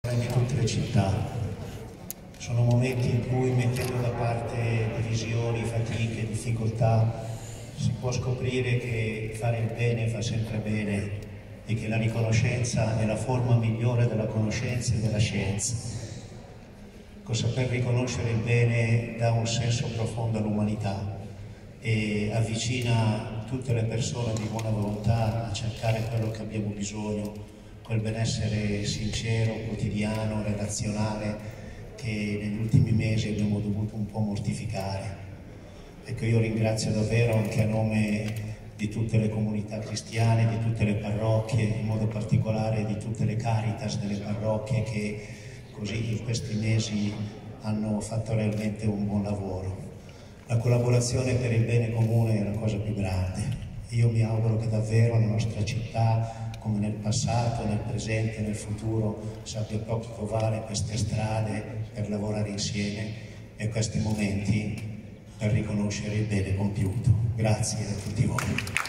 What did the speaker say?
Di tutte le città. Sono momenti in cui, mettendo da parte divisioni, fatiche, difficoltà, si può scoprire che fare il bene fa sempre bene e che la riconoscenza è la forma migliore della conoscenza e della scienza. Saper riconoscere il bene dà un senso profondo all'umanità e avvicina tutte le persone di buona volontà a cercare quello che abbiamo bisogno, quel benessere sincero, quotidiano, relazionale che negli ultimi mesi abbiamo dovuto un po' mortificare. Ecco, io ringrazio davvero anche a nome di tutte le comunità cristiane, di tutte le parrocchie, in modo particolare di tutte le Caritas delle parrocchie che così in questi mesi hanno fatto realmente un buon lavoro. La collaborazione per il bene comune è la cosa più grande. Io mi auguro che davvero la nostra città, come nel passato, nel presente e nel futuro, sappia proprio trovare queste strade per lavorare insieme e questi momenti per riconoscere il bene compiuto. Grazie a tutti voi.